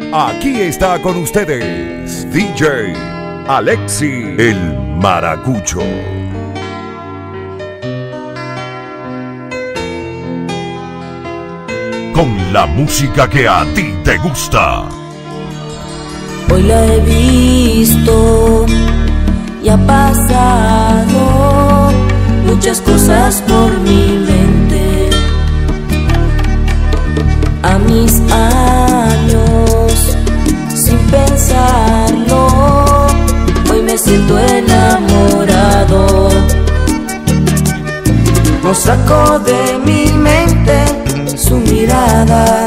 Aquí está con ustedes DJ Alexi el Maracucho. Con la música que a ti te gusta. Hoy la he visto y ha pasado muchas cosas por mi mente. A mis años, sin pensarlo, hoy me siento enamorado. No saco de mi mente su mirada,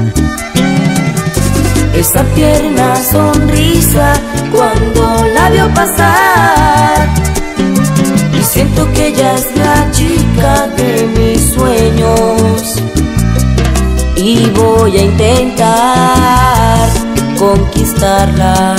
esa tierna sonrisa cuando la veo pasar, y siento que ella es la chica de mis sueños. Y voy a intentar conquistarla,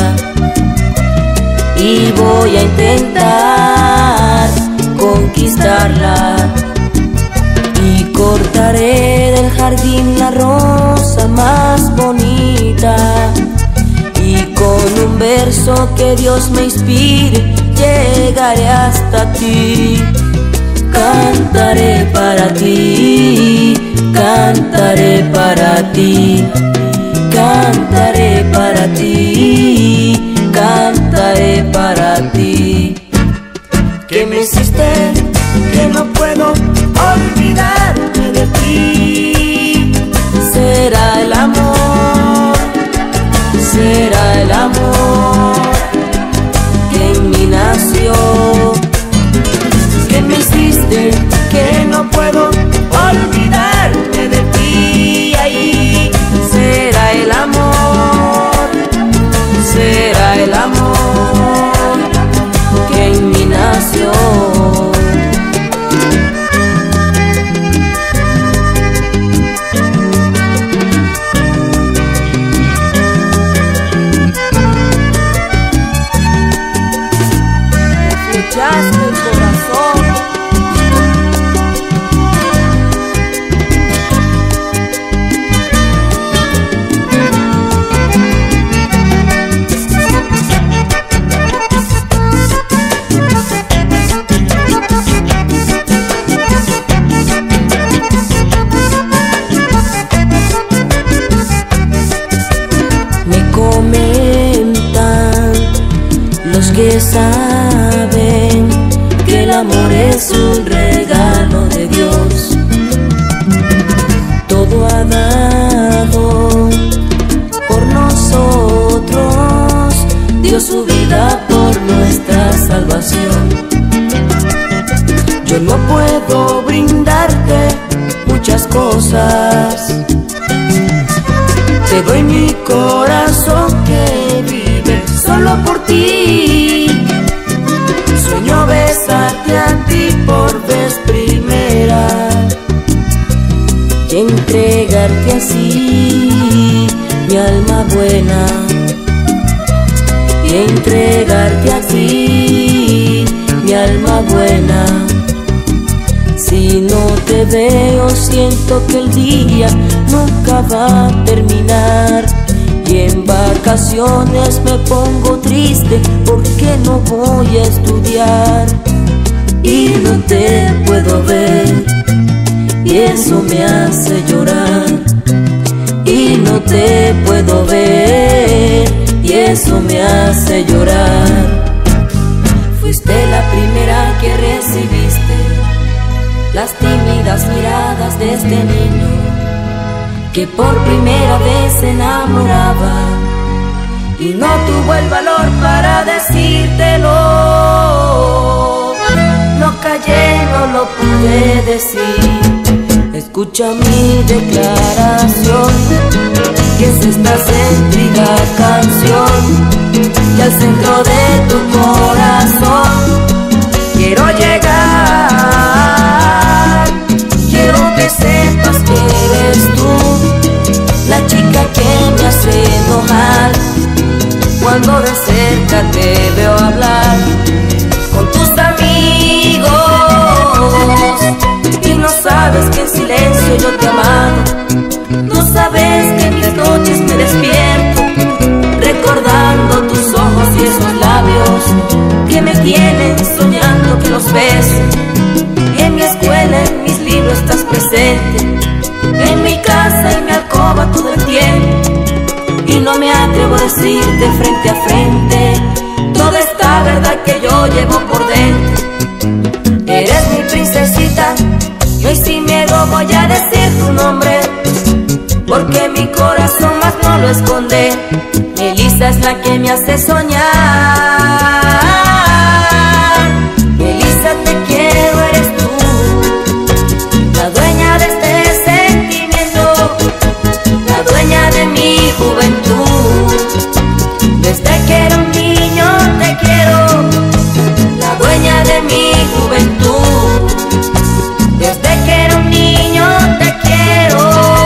y voy a intentar conquistarla. Y cortaré del jardín la rosa más bonita, y con un verso que Dios me inspire llegaré hasta ti. Cantaré para ti, cantaré para ti, cantaré para ti, cantaré para ti. ¿Qué me hiciste? Que no puedo olvidarme de ti. Será el amor, será el amor que en mí nació. ¿Qué me hiciste? Que no puedo olvidarme de ti. Ahí será el amor, será el amor que en mí nació. Escuchaste el corazón. Me comentan los que saben que el amor es un regalo de Dios. Todo ha dado por nosotros, dio su vida por nuestra salvación. Yo no puedo brindarte muchas cosas, te doy mi corazón que vive solo por ti. Sueño besarte a ti por vez primera y entregarte así mi alma buena, y entregarte así mi alma buena. Si no te veo siento que el día nunca va a terminar, y en vacaciones me pongo triste porque no voy a estudiar. Y no te puedo ver y eso me hace llorar. Y no te puedo ver y eso me hace llorar. Fuiste la primera que recibiste las tímidas miradas de este niño que por primera vez se enamoraba y no tuvo el valor para decírtelo. No callé, no lo pude decir. Escucha mi declaración, que es esta sentida canción, y al centro de tu corazón quiero llegar. Quiero que sepas que eres tú la chica que me hace enojar cuando de cerca te veo hablar con tus amigos, y no sabes que en silencio yo te he amado. No sabes que en mis noches me despierto a frente toda esta verdad que yo llevo por dentro. Eres mi princesita y hoy sin miedo voy a decir tu nombre, porque mi corazón más no lo esconde. Melissa es la que me hace soñar. Melissa, te quiero, eres tú, la dueña de este sentimiento, la dueña de mi juventud. Desde que era un niño te quiero, la dueña de mi juventud. Desde que era un niño te quiero.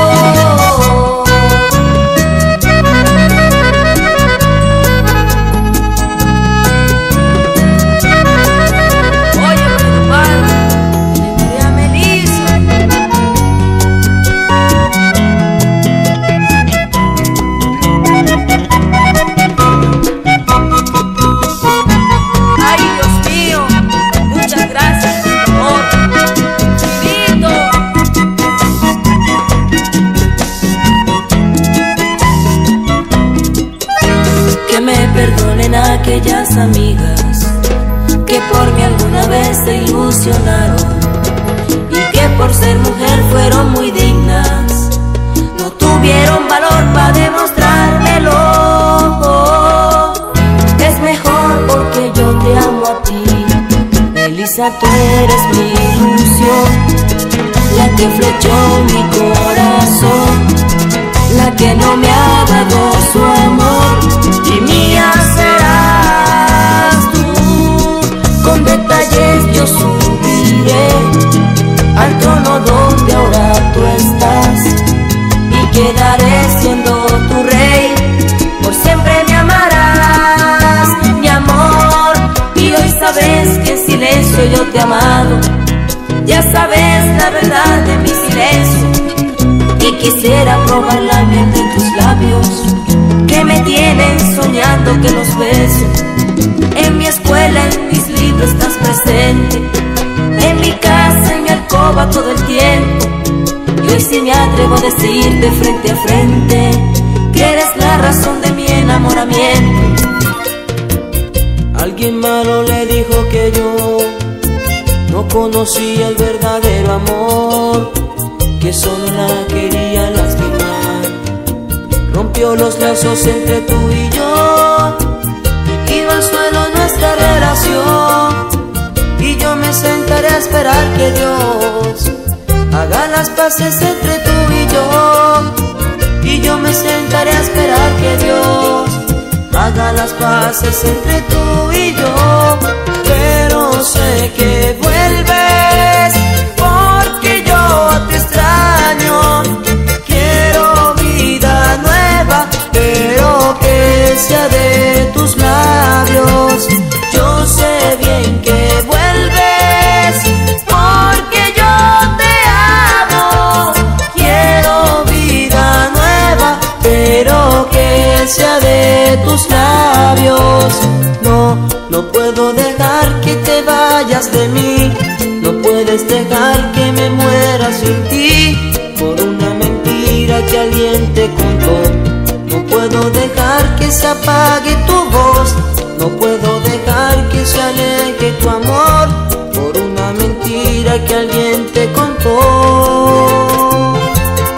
Aquellas amigas que por mí alguna vez se ilusionaron y que por ser mujer fueron muy dignas, no tuvieron valor para demostrármelo. Es mejor porque yo te amo a ti, Melissa, tú eres mi ilusión, la que flechó mi corazón, la que no me ha dado su amor, y mía serás tú. Con detalles yo subiré al trono donde ahora tú estás, y quedaré siendo tu rey, por siempre me amarás, mi amor. Y hoy sabes que en silencio yo te he amado, ya sabes la verdad de mi silencio, y quisiera probar la miel de tus labios que me tienen soñando que los beso. En mi escuela, en mis libros estás presente, en mi casa, en mi alcoba todo el tiempo. Y hoy sí me atrevo a decirte frente a frente que eres la razón de mi enamoramiento. Alguien malo le dijo que yo no conocía el verdadero amor, que solo la quería lastimar. Rompió los lazos entre tú y yo, iba al suelo nuestra relación, y yo me sentaré a esperar que Dios haga las paces entre tú y yo me sentaré a esperar que Dios haga las paces entre tú y yo. Pero sé que vuelves porque yo te extraño, quiero vida nueva, pero que sea de tus labios. Yo sé bien que vuelves porque yo te amo, quiero vida nueva, pero que sea de tus labios. No puedo dejar que te vayas de mí, no puedes dejar que me muera sin ti, por una mentira que alguien te contó. No puedo dejar que se apague tu voz, no puedo dejar que se aleje tu amor, por una mentira que alguien te contó.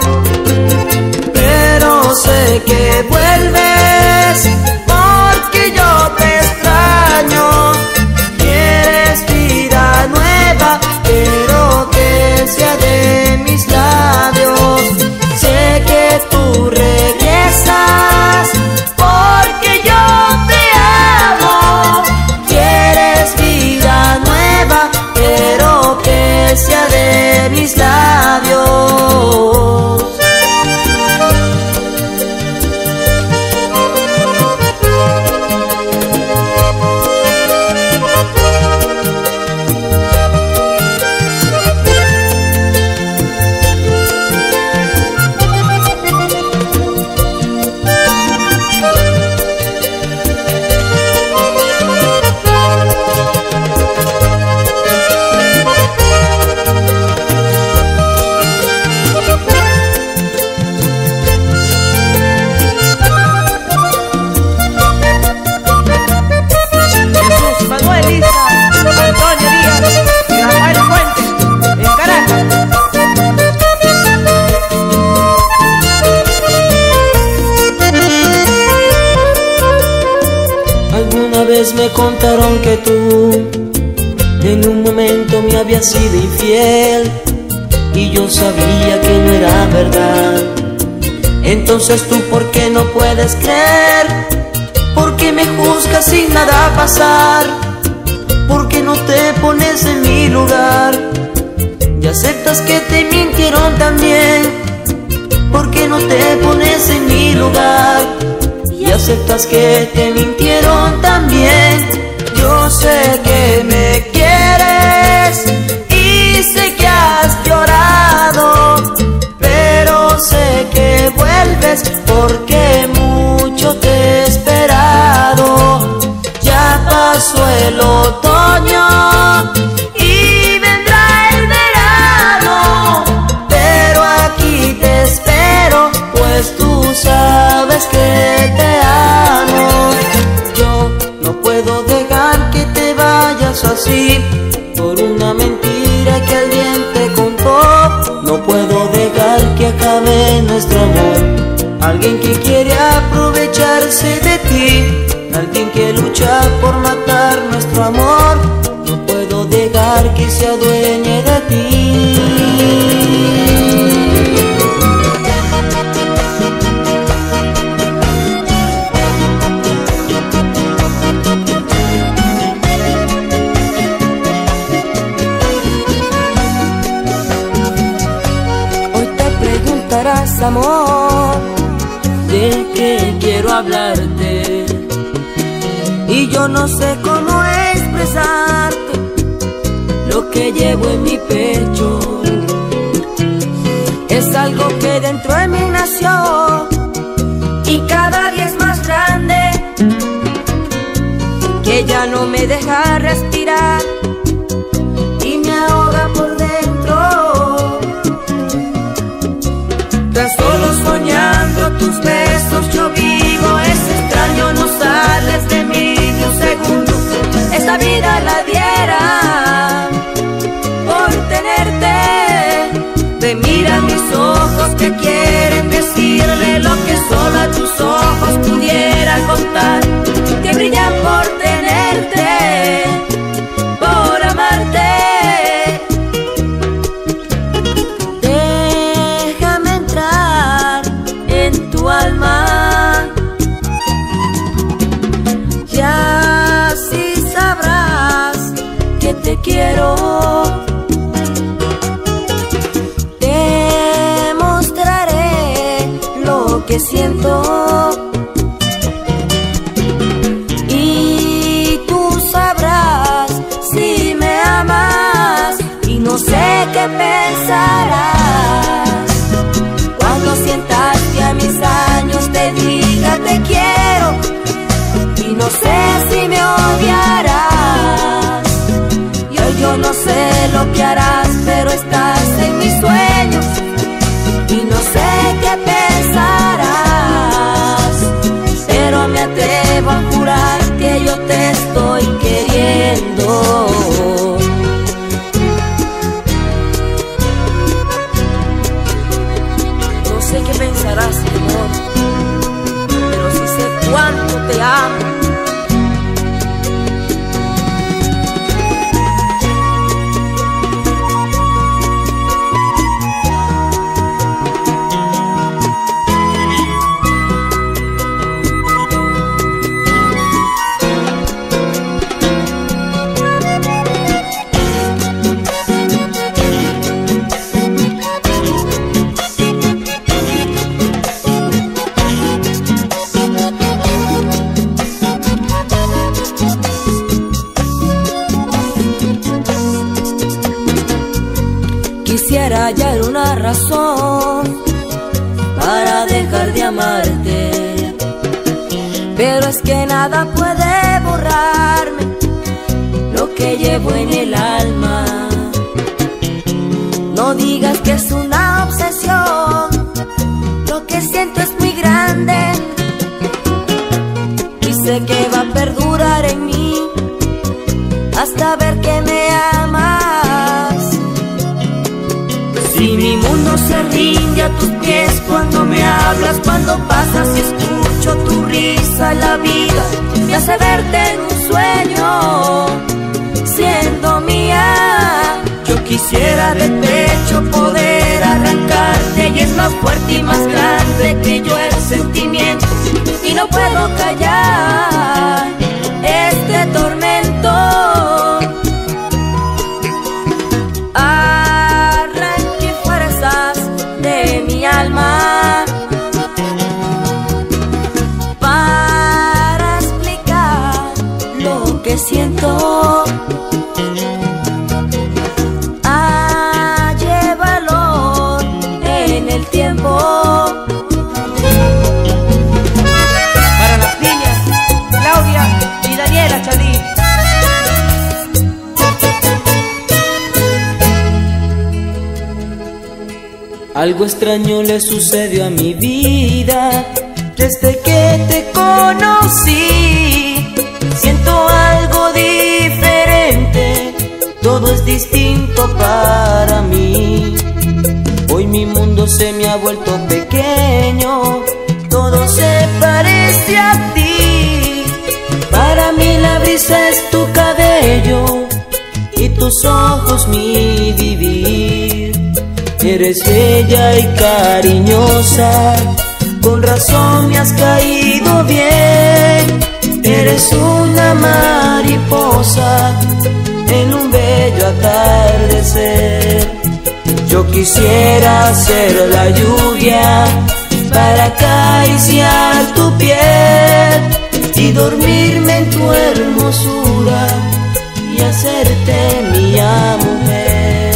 Pero sé que vuelves porque yo te extraño, quieres vida nueva, pero que sea de mis labios. Sé que tú regresas porque yo te amo, quieres vida nueva, pero que sea de mis labios. padres me contaron que tú en un momento me habías sido infiel y yo sabía que no era verdad. Entonces tú, ¿por qué no puedes creer? ¿Por qué me juzgas sin nada pasar? ¿Por qué no te pones en mi lugar y aceptas que te mintieron también? ¿Por qué no te pones en mi lugar y aceptas que te mintieron también? Yo sé que me quieres y sé que has llorado, pero sé que vuelves porque mucho te he esperado. Ya pasó el otoño y vendrá el verano, pero aquí te espero, pues tú sabes que te amo. Yo no puedo dejar que te vayas así por una mentira que alguien te contó. No puedo dejar que acabe nuestro amor. Alguien que quiere aprovecharse de ti, alguien que lucha por matar nuestro amor. No puedo dejar que se adueñe de ti. Amor, de que quiero hablarte y yo no sé cómo expresarte lo que llevo en mi pecho. Es algo que dentro de mí nació y cada día es más grande, que ya no me deja respirar y me ahoga por dentro. Tan solo soñando tus besos yo vivo, es extraño, no sales de mí ni un segundo. Esta vida la diera por tenerte. Te mira mis ojos que quieren decirle lo que solo a tus ojos pudiera contar, que brillan por tenerte, por amarte. Alma, ya sí sabrás que te quiero. Te mostraré lo que siento y tú sabrás si me amas, y no sé qué pensarás cuando sientas que a mis años te diga te quiero, y no sé si me odiarás. Y hoy yo no sé lo que harás, pero estás en mis sueños y no sé qué pensarás, pero me atrevo a jurar que yo te estoy queriendo. No sé qué pensarás, amor, pero sí sé cuánto te amo. Quisiera hallar una razón para dejar de amarte, pero es que nada puede borrarme lo que llevo en el alma. No digas que es una obsesión, lo que siento es muy grande y sé que va a perdurar en mí hasta ver que me amas. Si mi mundo se rinde a tus pies cuando me hablas, cuando pasas y escucho tu risa, la vida me hace verte en un sueño siendo mía. Yo quisiera de pecho poder arrancarte, y es más fuerte y más grande que yo el sentimiento, y no puedo callar este tormento. Arranque fuerzas de mi alma para explicar lo que siento. Hallé valor en el tiempo. Para las niñas Claudia y Daniela Chalí. Algo extraño le sucedió a mi vida desde que te conocí. Siento algo diferente, todo es distinto para mí. Hoy mi mundo se me ha vuelto pequeño, todo se parece a ti. Para mí la brisa es tu cabello y tus ojos mi vivir. Eres bella y cariñosa, con razón me has caído bien. Eres una mariposa en un bello atardecer. Yo quisiera ser la lluvia para acariciar tu piel y dormirme en tu hermosura y hacerte mía mujer.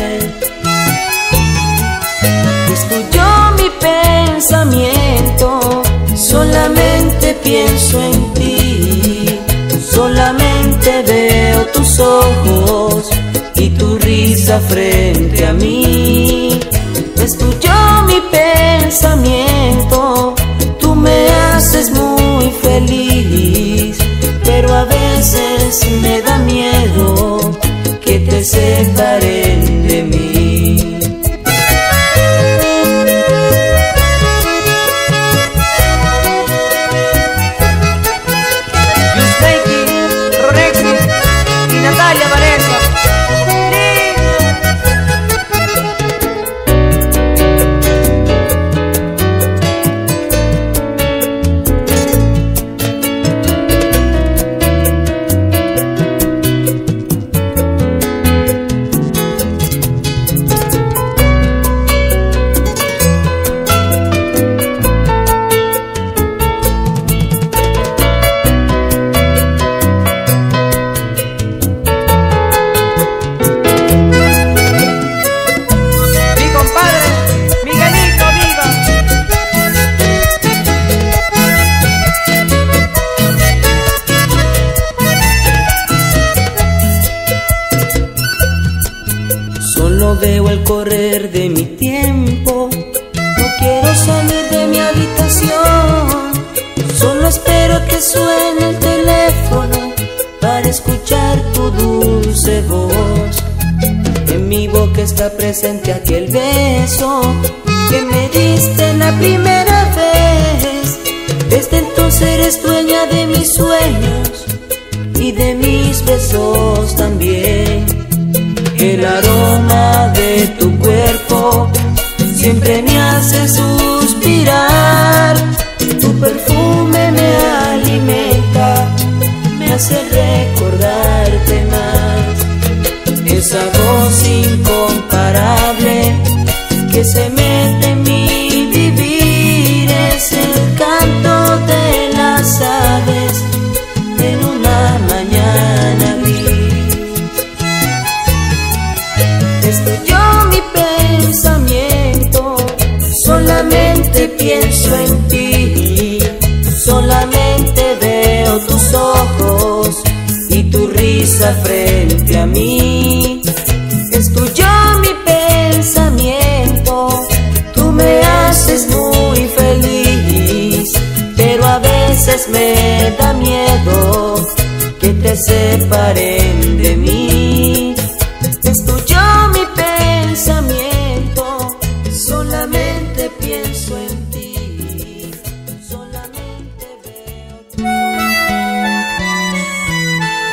Es tuyo mi pensamiento, solamente pienso en ti. Solamente veo tus ojos y tu risa frente a mí. Es tuyo mi pensamiento, tú me haces muy feliz, pero a veces me da miedo que te separen de mí. Natalia Vanessa. Veo el correr de mi tiempo, no quiero salir de mi habitación. Solo espero que suene el teléfono para escuchar tu dulce voz. En mi boca está presente aquel beso que me diste la primera vez. Desde entonces eres dueña de mis sueños y de mis besos también. El aroma de tu cuerpo siempre me hace suspirar. Tu perfume me alimenta, me hace recordarte más. Esa voz incomparable que se mete en mi vivir es el canto de las aves en una mañana gris. Es tuyo mi pensamiento, solamente pienso en ti. Solamente veo tus ojos y tu risa frente a mí. Es tuyo mi pensamiento, tú me haces muy feliz, pero a veces me da miedo que te separen de mí. Es tuyo mi pensamiento, solamente pienso en ti, solamente veo tu...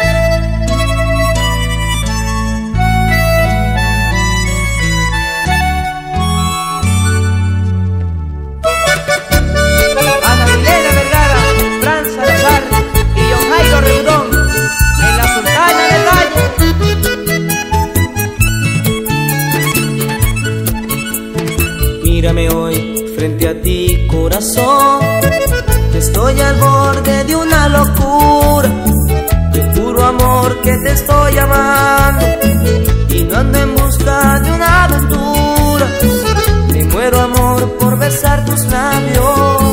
Estoy al borde de una locura, de puro amor que te estoy amando, y no ando en busca de una aventura. Me muero, amor, por besar tus labios.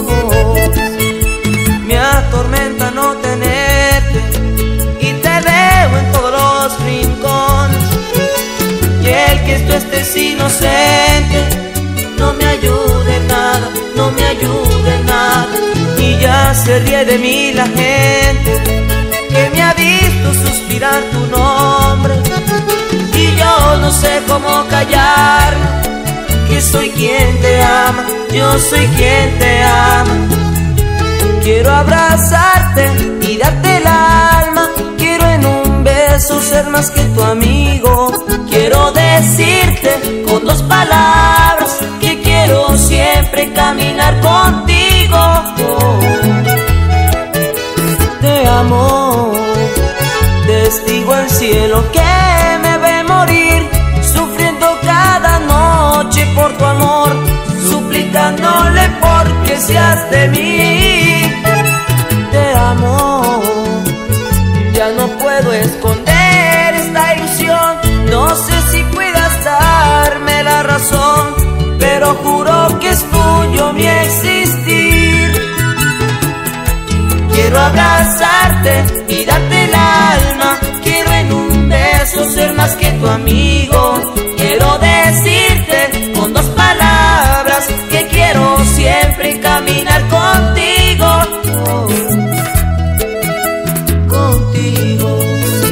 Me atormenta no tenerte y te veo en todos los rincones, y el que tú estés inocente no me ayude en nada, no me ayude en nada. Y ya se ríe de mí la gente que me ha visto suspirar tu nombre, y yo no sé cómo callar, que soy quien te ama, yo soy quien te ama. Quiero abrazarte y darte el alma, quiero en un beso ser más que tu amigo. Quiero decirte con dos palabras que quiero siempre caminar contigo. Te amo, testigo el cielo que me ve morir, sufriendo cada noche por tu amor, suplicándole porque seas de mí. Te amo, ya no puedo esconder esta ilusión, no sé si puedas darme la razón, pero juro que es tuyo mi existir. Quiero abrazarte y darte el alma, quiero en un beso ser más que tu amigo. Quiero decirte con dos palabras que quiero siempre caminar contigo. Contigo.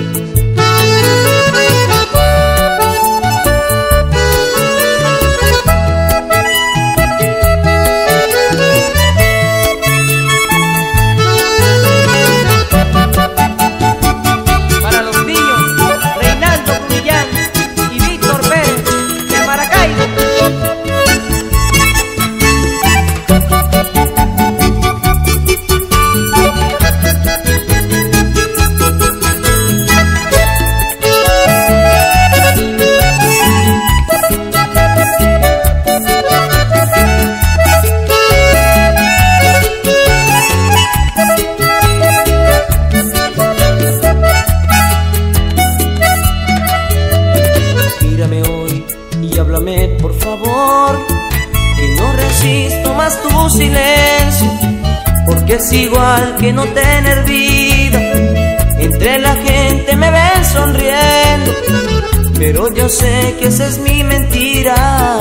Por favor, que no resisto más tu silencio, porque es igual que no tener vida. Entre la gente me ven sonriendo, pero yo sé que esa es mi mentira.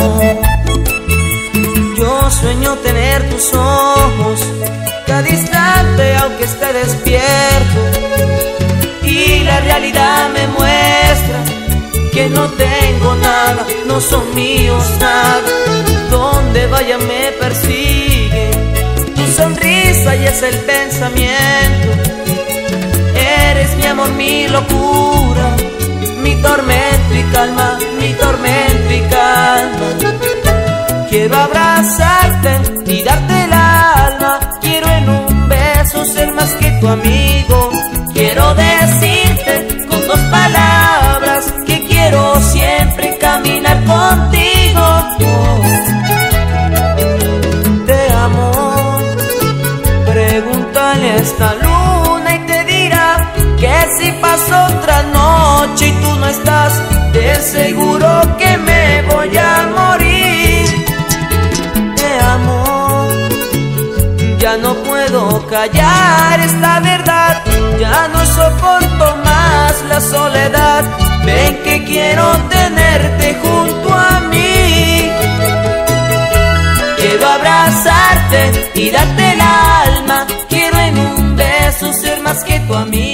Yo sueño tener tus ojos cada instante aunque esté despierto, y la realidad me muestra que no tengo nada, no son míos nada. Donde vaya me persigue tu sonrisa y es el pensamiento. Eres mi amor, mi locura, mi tormento y calma, mi tormento y calma. Quiero abrazarte y darte el alma, quiero en un beso ser más que tu amigo. Quiero decirte con dos palabras que quiero siempre caminar contigo. Te amo, pregúntale a esta luna y te dirá que si paso otra noche y tú no estás, te aseguro que me voy a morir. Te amo, ya no puedo callar esta verdad, ya no soporto más la soledad. Ven que quiero tenerte junto a mí. Quiero abrazarte y darte el alma, quiero en un beso ser más que tu amigo.